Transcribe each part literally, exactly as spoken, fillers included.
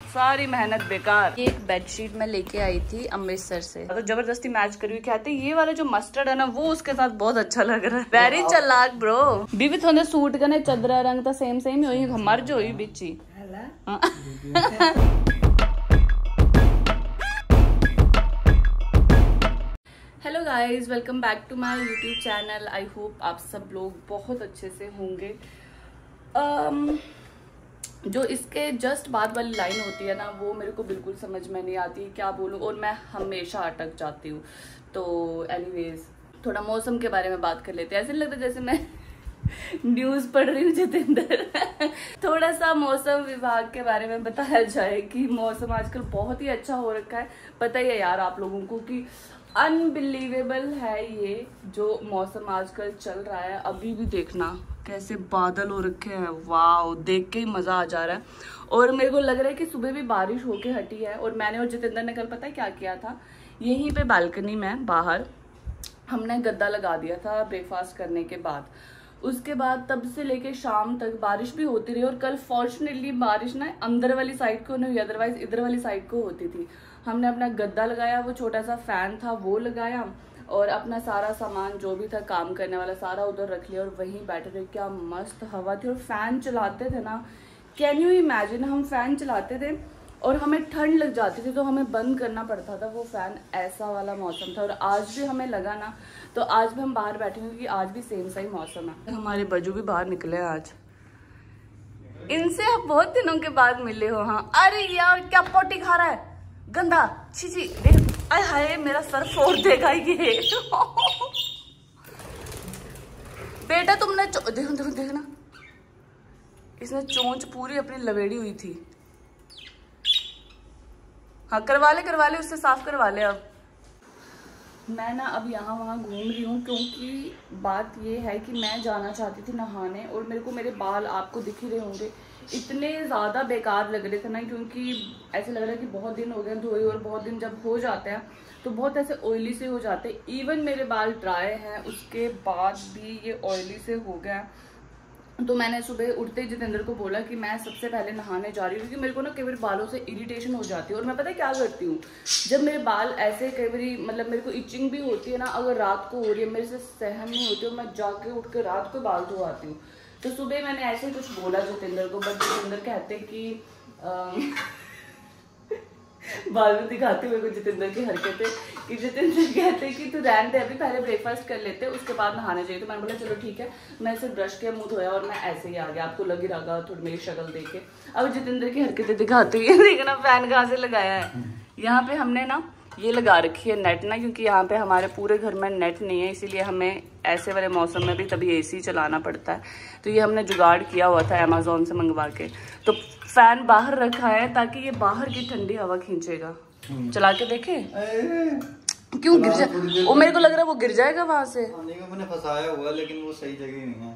सारी मेहनत बेकार। एक बेडशीट मैं लेके आई थी अमृतसर से, तो जबरदस्ती मैच करी हुई। कहते ये वाला जो मस्टर्ड है ना वो उसके साथ बहुत अच्छा लग रहा है। वेरी चालाक ब्रो। बीबी थोड़े सूट करने चदरा रंग तो सेम सेम ही हुई, हमार जो हुई बिची। Hello guys, welcome back to my YouTube channel. I hope आप सब लोग बहुत अच्छे से होंगे। um, जो इसके जस्ट बाद वाली लाइन होती है ना वो मेरे को बिल्कुल समझ में नहीं आती क्या बोलूँ, और मैं हमेशा अटक जाती हूँ। तो एनीवेज थोड़ा मौसम के बारे में बात कर लेते हैं। ऐसे लगता है जैसे मैं न्यूज़ पढ़ रही हूँ जितेंद्र। थोड़ा सा मौसम विभाग के बारे में बताया जाए कि मौसम आजकल बहुत ही अच्छा हो रखा है। पता ही है यार आप लोगों को कि अनबिलीवेबल है ये जो मौसम आजकल चल रहा है। अभी भी देखना कैसे बादल हो रखे हैं, वाह, देख के ही मजा आ जा रहा है। और मेरे को लग रहा है कि सुबह भी बारिश होके हटी है। और मैंने और जितेंद्र ने कल पता है क्या किया था, यहीं पे बालकनी में बाहर हमने गद्दा लगा दिया था ब्रेकफास्ट करने के बाद। उसके बाद तब से लेके शाम तक बारिश भी होती रही। और कल फॉर्चुनेटली बारिश ना अंदर वाली साइड को नहीं हुई, अदरवाइज इधर वाली साइड को होती थी। हमने अपना गद्दा लगाया, वो छोटा सा फैन था वो लगाया, और अपना सारा सामान जो भी था काम करने वाला सारा उधर रख लिया और वहीं बैठे थे। क्या मस्त हवा थी। और फैन चलाते थे ना, कैन यू इमेजिन, हम फैन चलाते थे और हमें ठंड लग जाती थी तो हमें बंद करना पड़ता था वो फैन। ऐसा वाला मौसम था। और आज भी हमें लगा ना, तो आज भी हम बाहर बैठे हैं क्योंकि आज भी सेम सा ही मौसम है। हमारे बजू भी बाहर निकले आज, इनसे आप बहुत दिनों के बाद मिले हो। हाँ, अरे यार क्या पोटी खा रहा है, गंदा, छी छी, देख, अरे हाय मेरा सर फोड़ देगा ये। बेटा तुमने देखो देखो देखना, इसने चोंच पूरी अपनी लवेड़ी हुई थी। हाँ करवा ले करवा ले, उससे साफ करवा ले। अब मैं ना अब यहाँ वहाँ घूम रही हूँ क्योंकि बात ये है कि मैं जाना चाहती थी नहाने। और मेरे को मेरे बाल आपको दिख ही रहे होंगे इतने ज़्यादा बेकार लग रहे थे ना, क्योंकि ऐसे लग रहा है कि बहुत दिन हो गए धोए। और बहुत दिन जब हो जाते हैं तो बहुत ऐसे ऑयली से हो जाते हैं। इवन मेरे बाल ड्राई हैं उसके बाद भी ये ऑयली से हो गया। तो मैंने सुबह उठते ही जितेंद्र को बोला कि मैं सबसे पहले नहाने जा रही हूँ, क्योंकि मेरे को ना कई बार बालों से इरिटेशन हो जाती है। और मैं पता है क्या करती हूँ, जब मेरे बाल ऐसे कई बार मतलब मेरे को इचिंग भी होती है ना, अगर रात को हो रही है मेरे से सहन नहीं होती, और मैं जाके उठ के रात को बाल धोआती हूँ। तो सुबह मैंने ऐसे कुछ बोला जितेंद्र को, बट जितेंद्र कहते कि बाल में दिखाते हुए को जितेंद्र की हरकतें कि जितेंद्र कहते कि तू रहने दे, अभी पहले ब्रेकफास्ट कर लेते उसके बाद नहाने चाहिए। तो मैंने बोला चलो ठीक है। मैं इसे ब्रश किया, मुंह धोया और मैं ऐसे ही आ गया। आपको लग ही रहा थोड़ी मेरी शक्ल देखे। अब जितेंद्र की हरकतें दिखाती हुई देखना फैन कहाँ से लगाया है। यहाँ पे हमने ना ये लगा रखी है नेट ना, क्योंकि यहाँ पे हमारे पूरे घर में नेट नहीं है, इसीलिए हमें ऐसे वाले मौसम में भी तभी एसी चलाना पड़ता है। तो ये हमने जुगाड़ किया हुआ था अमेजोन से मंगवा के। तो फैन बाहर रखा है ताकि ये बाहर की ठंडी हवा खींचेगा। चला के देखे क्यों गिर जाए, वो मेरे को लग रहा है वो गिर जाएगा वहां से। मैंने फंसाया हुआ लेकिन वो सही जगह नहीं है।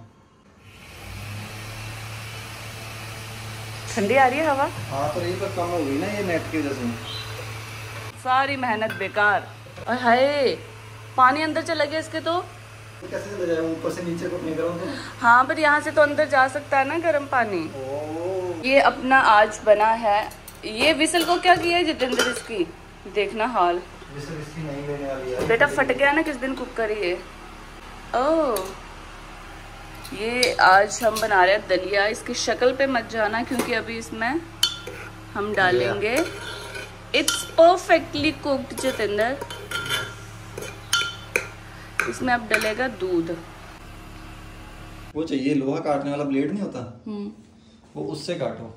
ठंडी आ रही है हवा। हाँ पर ये पर कम हो गई ना ये नेट की वजह से। सारी मेहनत बेकार। और हाय पानी अंदर चला गया इसके। तो कैसे चला जाए, ऊपर से नीचे को नहीं करो तो? हाँ पर यहाँ से तो अंदर जा सकता है ना गर्म पानी। ये अपना आज बना है। ये विसल को क्या किया है जितेंद्र इसकी, देखना हाल। विसल इसकी नहीं लेने वाली है बेटा, फट गया ना किस दिन कुक करिए। ओह ये आज हम बना रहे हैं दलिया। इसकी शक्ल पे मत जाना क्योंकि अभी इसमें हम डालेंगे, इट्स परफेक्टली कुक्ड जितेंद्र। इसमें अब डलेगा दूध। वो चाहिए लोहा काटने वाला ब्लेड नहीं होता, वो उससे काटो।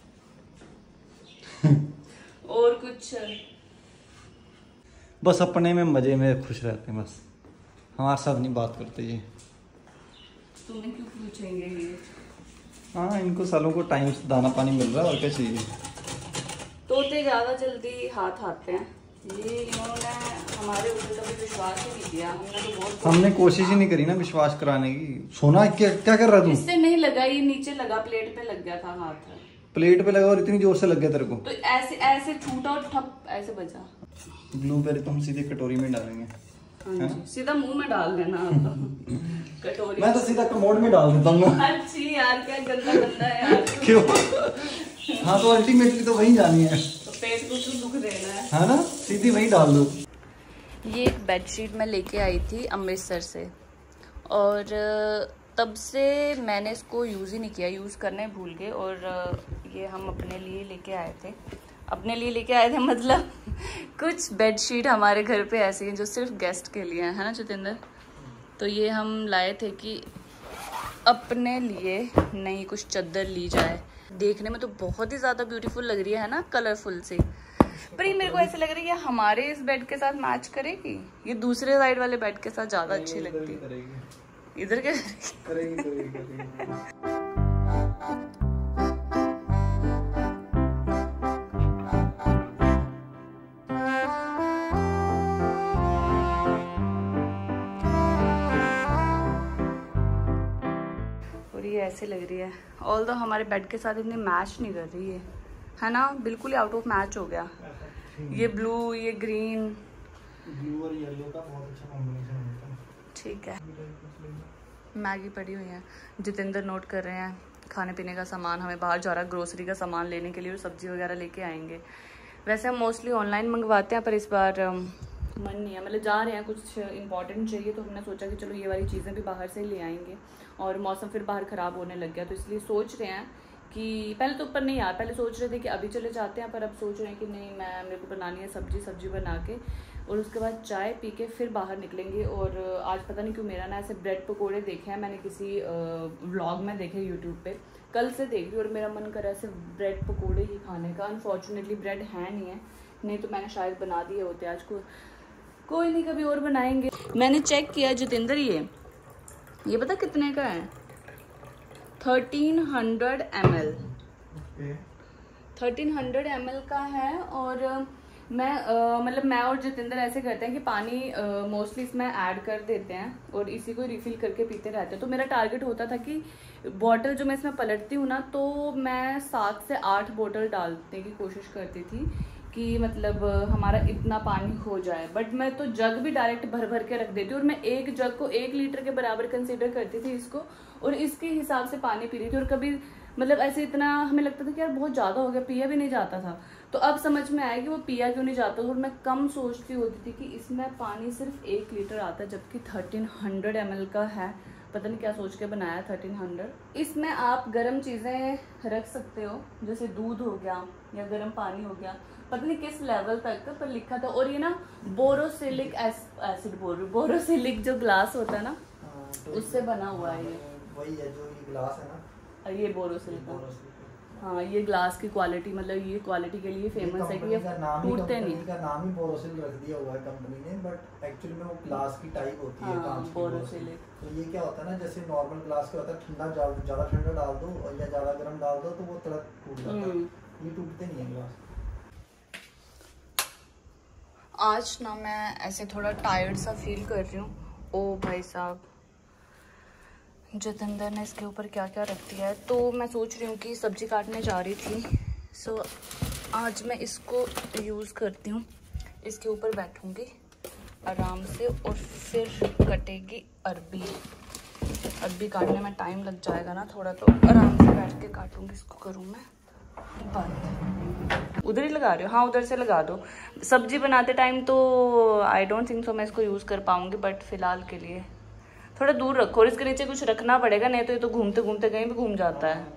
और कुछ बस अपने में मजे में खुश रहते हैं, बस हमारे साथ नहीं बात करते ये। तुम्हें क्यों पूछेंगे ये? हाँ इनको सालों को टाइम से दाना पानी मिल रहा है और क्या चाहिए। तोते ज्यादा जल्दी हाथ आते हैं। ये इन्होंने हमारे ऊपर कभी विश्वास ही नहीं किया। हमने तो बहुत हमने कोशिश ही नहीं करी ना विश्वास कराने की। सोना क्या क्या कर रहा तू? इससे नहीं लगा, ये नीचे लगा, प्लेट पे लग गया था हाथ। प्लेट पे लगा और इतनी जोर से लग गया तेरे को? तो ऐसे ऐसे छूटा और ठप ऐसे बजा। ब्लूबेरी तो हम सीधे कटोरी में डालेंगे। हाँ जी, सीधा मुंह में डाल देना कटोरी। मैं तो सीधा कमोड में डाल देता हूँ। अच्छी यार, क्या गंदा गंदा है यार। क्यों? हाँ तो अल्टीमेटली तो वही जानी है, तो पेट को क्यों दुख देना है, है ना, सीधी वही डाल दो। ये एक बेडशीट मैं लेके आई थी अमृतसर से, और तब से मैंने इसको यूज़ ही नहीं किया, यूज़ करने भूल गए। और ये हम अपने लिए लेके आए थे, अपने लिए लेके आए थे मतलब कुछ बेडशीट हमारे घर पे ऐसी हैं जो सिर्फ गेस्ट के लिए हैं, है ना जितेंद्र। तो ये हम लाए थे कि अपने लिए नई कुछ चादर ली जाए। देखने में तो बहुत ही ज़्यादा ब्यूटीफुल लग रही है ना, कलरफुल सी, पर ये मेरे को ऐसे लग रही है हमारे इस बेड के साथ मैच करेगी, ये दूसरे साइड वाले बेड के साथ ज़्यादा अच्छी लगती है। इधर क्या करेगी, करेगी, करेगी। ऐसे लग रही है, ऑल दो हमारे बेड के साथ इतनी मैच नहीं कर रही है, है ना, बिल्कुल ही आउट ऑफ मैच हो गया। ये ब्लू, ये ग्रीन, ब्लू और येलो का बहुत अच्छा कॉम्बिनेशन होता है। ठीक है, मैगी पड़ी हुई है, जितेंद्र नोट कर रहे हैं खाने पीने का सामान, हमें बाहर जा रहा है ग्रोसरी का सामान लेने के लिए, और सब्जी वगैरह लेके आएंगे। वैसे हम मोस्टली ऑनलाइन मंगवाते हैं, पर इस बार मन नहीं है, मतलब जा रहे हैं, कुछ इंपॉर्टेंट चाहिए, तो हमने सोचा कि चलो ये वाली चीज़ें भी बाहर से ले आएंगे। और मौसम फिर बाहर ख़राब होने लग गया, तो इसलिए सोच रहे हैं कि पहले तो ऊपर नहीं यार, पहले सोच रहे थे कि अभी चले जाते हैं, पर अब सोच रहे हैं कि नहीं, मैं मेरे को बनानी है सब्जी, सब्जी बना के और उसके बाद चाय पी के फिर बाहर निकलेंगे। और आज पता नहीं क्यों मेरा ना ऐसे ब्रेड पकोड़े देखे हैं मैंने, किसी व्लॉग में देखे यूट्यूब पे, कल से देख रही, और मेरा मन कर रहा है ऐसे ब्रेड पकोड़े ही खाने का। अनफॉर्चुनेटली ब्रेड है नहीं है, नहीं तो मैंने शायद बना दिए होते आज को। कोई नहीं, कभी और बनाएंगे। मैंने चेक किया जितेंद्र, ये ये पता कितने का है, thirteen hundred M L thirteen hundred M L का है। और मैं uh, मतलब मैं और जितेंद्र ऐसे करते हैं कि पानी मोस्टली uh, इसमें ऐड कर देते हैं और इसी को रिफ़िल करके पीते रहते हैं। तो मेरा टारगेट होता था कि बॉटल जो मैं इसमें पलटती हूँ ना, तो मैं सात से आठ बोतल डालने की कोशिश करती थी कि मतलब हमारा इतना पानी हो जाए। बट मैं तो जग भी डायरेक्ट भर भर के रख देती हूँ, और मैं एक जग को एक लीटर के बराबर कंसीडर करती थी इसको, और इसके हिसाब से पानी पी रही थी। और कभी मतलब ऐसे इतना हमें लगता था कि यार बहुत ज़्यादा हो गया, पिया भी नहीं जाता था। तो अब समझ में आया कि वो पिया क्यों नहीं जाता, और मैं कम सोचती होती थी कि इसमें पानी सिर्फ एक लीटर आता है, जबकि थर्टीन हंड्रेड एम एल का है। पता नहीं क्या सोच के बनाया थर्टीन हंड्रेड। इसमें आप गर्म चीज़ें रख सकते हो, जैसे दूध हो गया या गर्म पानी हो गया, पता नहीं किस लेवल तक पर लिखा था। और ये ना बोरोसिलिक एसिड बोल रही बोरोसिलिक जो ग्लास होता है ना, तो उससे बना हुआ है ये, वही है जो ये ग्लास है ना, ये बोरोसिलिक। हाँ, ये ग्लास की क्वालिटी, मतलब ये क्वालिटी के लिए फेमस है कि ये टूटते नहीं। इसका नाम ही बोरोसिल रख दिया हुआ है कंपनी ने, बट एक्चुअली में वो ग्लास की टाइप होती है, कांच की बोरोसिलिक। तो ये क्या होता है ना, जैसे नॉर्मल ग्लास का होता है, ठंडा ज़्यादा ठंडा डाल दो और या ज़्यादा गर्म डाल दो तो वो तुरंत टूट जाता है, ये टूटते नहीं है ग्लास। आज ना मैं ऐसे थोड़ा टायर्ड सा फील कर रही हूँ। ओ भाई साहब, जितेंद्र ने इसके ऊपर क्या क्या रख दिया है। तो मैं सोच रही हूँ कि सब्जी काटने जा रही थी, सो आज मैं इसको यूज़ करती हूँ, इसके ऊपर बैठूँगी आराम से और फिर कटेगी अरबी। अरबी काटने में टाइम लग जाएगा ना थोड़ा, तो आराम से बैठ के काटूँगी। इसको करूँ मैं बंद, उधर ही लगा रही हो, हाँ उधर से लगा दो। सब्जी बनाते टाइम तो आई डोंट थिंक सो मैं इसको यूज़ कर पाऊँगी, बट फिलहाल के लिए थोड़ा दूर रखो, और इसके नीचे कुछ रखना पड़ेगा, नहीं तो ये तो घूमते घूमते कहीं भी घूम जाता है।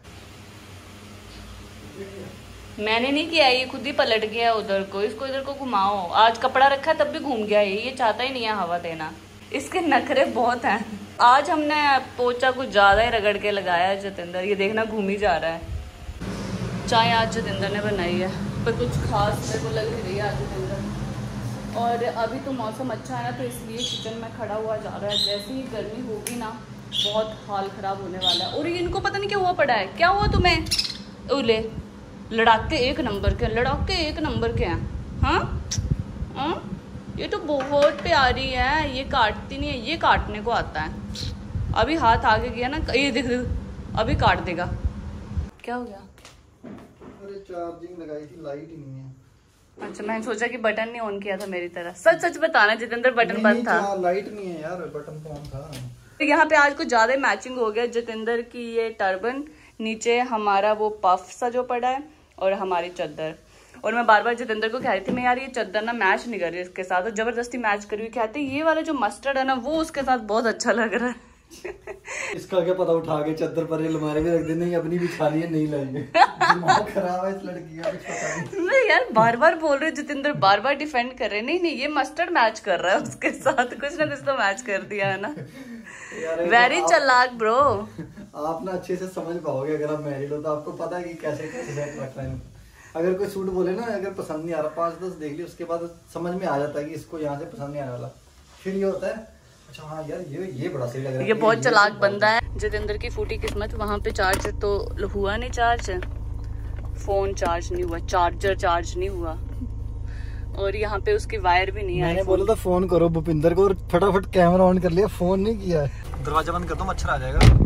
मैंने नहीं किया, ये खुद ही पलट गया उधर को, इसको इधर को घुमाओ। आज कपड़ा रखा तब भी घूम गया ये ये चाहता ही नहीं है हवा देना, इसके नखरे बहुत हैं। आज हमने पोचा कुछ ज़्यादा ही रगड़ के लगाया है जितेंद्र, ये देखना घूम ही जा रहा है। चाय आज जितेंद्र ने बनाई है, पर कुछ खास मेरे को लग नहीं रही है आज जितेंद्र। और अभी तो मौसम अच्छा है ना, तो इसलिए किचन में खड़ा हुआ जा रहा है। जैसे ही गर्मी होगी ना, बहुत हाल ख़राब होने वाला है। और ये इनको पता नहीं क्या हुआ पड़ा है, क्या हुआ तुम्हें? ओले लड़ाके एक नंबर के, लड़ाके एक नंबर के हैं। हाँ हाँ, ये तो बहुत प्यारी है, ये काटती नहीं है, ये काटने को आता है। अभी हाथ आगे गया ना, ये देख अभी काट देगा। क्या हो गया? अरे चार्जिंग लगाई थी, लाइट ही नहीं है। अच्छा, मैंने सोचा कि बटन नहीं ऑन किया था मेरी तरह। सच सच बताना जितेंद्र, बटन बंद था। लाइट नहीं है यार, बटन तो ऑन था। यहाँ पे आज कुछ ज्यादा मैचिंग हो गया। जितेंद्र की ये टर्बन, नीचे हमारा वो पफ सा जो पड़ा है और हमारी चादर। और मैं बार बार जितेंद्र को कह रही थी मैं यार ये चादर ना मैच नहीं कर रही इसके साथ, और जबरदस्ती मैच करी हुई। कहते ये वाला जो मस्टर्ड है ना वो उसके साथ बहुत अच्छा लग रहा है। इसका क्या पता, उठा के चादर पर अलमारी में रख दे, नहीं अपनी बिछानी है नहीं लाएंगे। दिमाग खराब है इस लड़की का, कुछ पता नहीं। नहीं यार बार बार बोल रहे जितेंद्र, बार बार डिफेंड कर रहे, नहीं नहीं ये मस्टर्ड मैच कर रहा है उसके साथ, कुछ ना कुछ तो मैच कर दिया है ना। वेरी चालाक ब्रो। आप ना अच्छे से समझ पाओगे अगर आप मैरिड हो तो, आपको पता है कि कैसे कैसे सेट रखना है। अगर कोई सूट बोले ना अगर पसंद नहीं आ रहा, पाँच दस देख ली उसके बाद समझ में आ जाता है कि इसको यहाँ से पसंद नहीं आने वाला, फिर ये होता है अच्छा हाँ यार ये ये बड़ा सही लग रहा है। ये बहुत चालाक बंदा है जितेंद्र की फूटी किस्मत। वहाँ पे चार्ज तो हुआ नहीं, चार्ज फोन चार्ज नहीं हुआ, चार्जर चार्ज नहीं हुआ, और यहाँ पे उसकी वायर भी नहीं आई। मैंने बोला था फोन करो भूपिंदर को और फटाफट कैमरा ऑन कर लिया, फोन नहीं किया है। दरवाजा बंद कर दो, मच्छर आ जाएगा।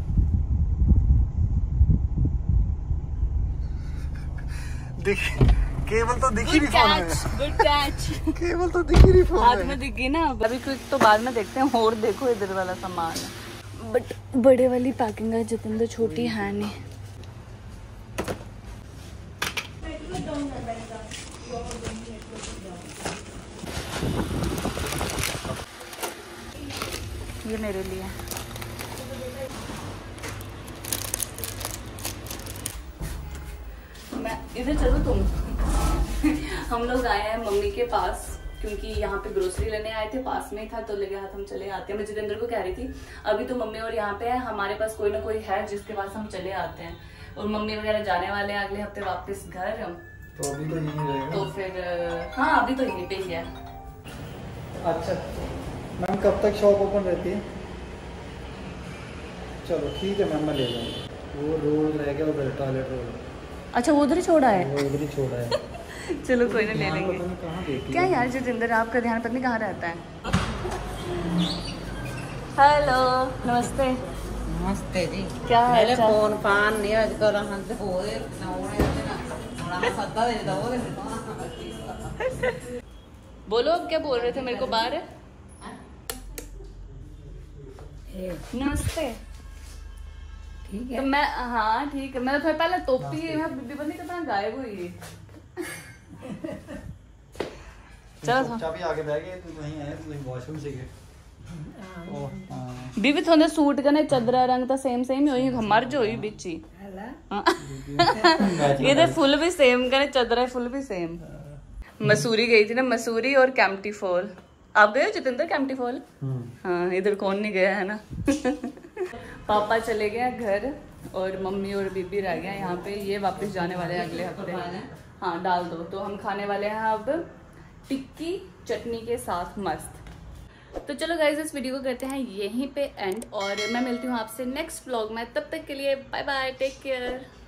देख केबल तो दिख ही नहीं फोन में। Good catch. केबल तो दिख ही नहीं फोन में। हाथ में दिखी ना। अभी क्विक तो बाद में देखते हैं। और देखो इधर वाला सामान है, बट बड़े वाली पैकिंग है जितेंद्र, छोटी है नहीं। ये मेरे लिए मैं इधर चलो तुम। हम लोग आए हैं मम्मी के पास क्योंकि यहाँ पे ग्रोसरी लेने आए थे, पास में ही था तो लगे हाथ हम चले आते हैं। मैं जितेंद्र को कह रही थी अभी तो मम्मी और यहाँ पे है, हमारे पास कोई ना कोई है जिसके पास हम चले आते हैं। और मम्मी वगैरह जाने वाले हैं अगले हफ्ते वापस घर, तो अभी तो यहीं रहेगा। तो फिर हाँ अभी तो यहीं पे ही है। अच्छा मैम कब तक शॉप ओपन रहती है? चलो ठीक है मैम मैं ले जाऊँगा। वो रोल रह गया उधर, टॉयलेट रोल। अच्छा वो उधर ही छोड़ा है? वो उधर ही छोड़ा है। चलो कोई ना ले लेंगे। क्या यार जितेंद्र आपका ध्यान पता नहीं कहाँ रहता है। हेलो नमस्ते। नमस्ते जी। क्या मेरे फोन पान नहीं आज कर रहा हूँ होए ना होए ना ना सत्ता दे दो। बोलो अब क्या बोल रहे थे मेरे को बाहर? नमस्ते। ठीक है तो मैं हाँ ठीक है, मैं तो पहले टोपी बीबी बंदी कितना गायब हुई। चलो चाबी आगे बैठ गए, तू वहीं आया, तू वॉशरूम से गए। बीबी थोने सूट कने चदरा रंग तो सेम सेम ही होई, मर जो हुई बिची। ये तो फुल भी सेम कने चदरा फुल भी सेम। मसूरी गई थी ना, मसूरी और कैंपटी फॉल। आप गए हो जितेंद्र कैंपटी फॉल? हाँ इधर कौन नहीं गया है ना। पापा चले गए घर और मम्मी और बीबी रह गए यहाँ पे। ये वापस जाने वाले हैं अगले हफ्ते। हाँ डाल दो। तो हम खाने वाले हैं अब टिक्की चटनी के साथ मस्त। तो चलो गाइज इस वीडियो को करते हैं यहीं पे एंड, और मैं मिलती हूँ आपसे नेक्स्ट व्लॉग में। तब तक के लिए बाय बाय, टेक केयर।